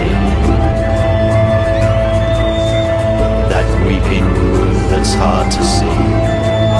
that weeping wound that's hard to see.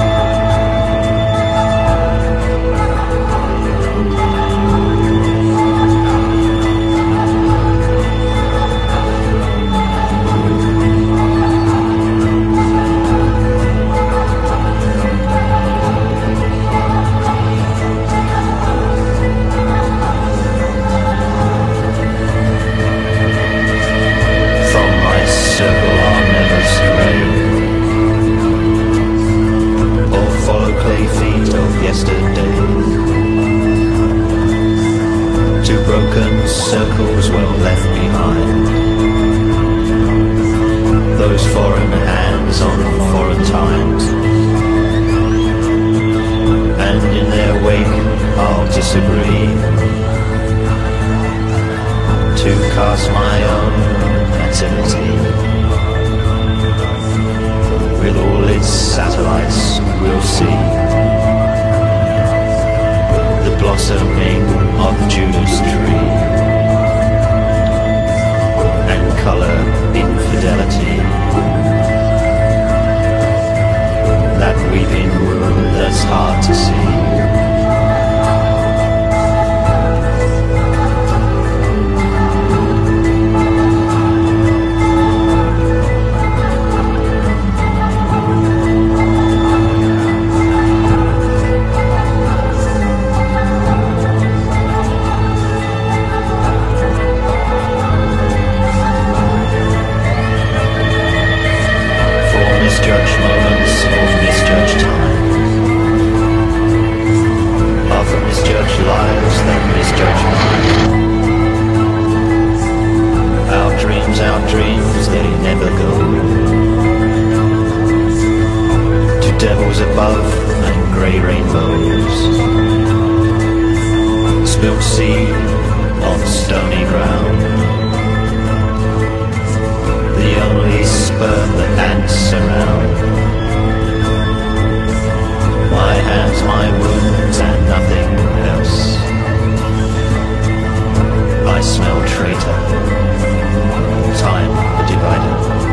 Broken circles well left behind, those foreign hands on foreign times, and in their wake I'll disagree, to cast my own nativity. With all its satellites we'll see the blossoming of Judah's tree, and colour infidelity, that weeping wound that's hard to see. Misjudged moments of misjudged time, of misjudged lives that misjudge mine. Our dreams, they never go to devils above and grey rainbows, spilt seed on stony ground, the only sperm that ants surround. My hands, my wounds, and nothing else. I smell traitor, time the divider.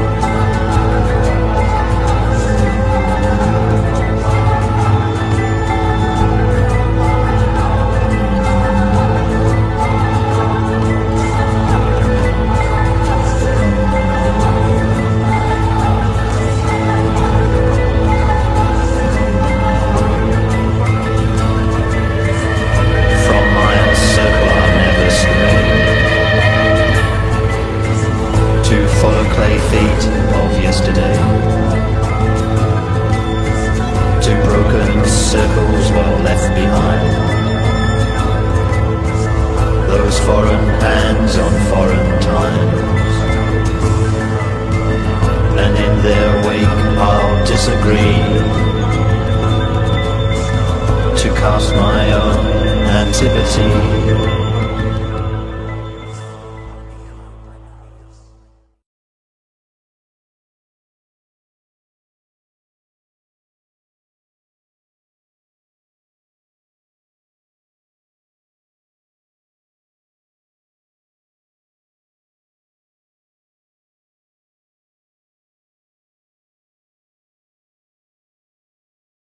Clay feet of yesterday, two broken circles well left behind, those foreign hands on foreign time.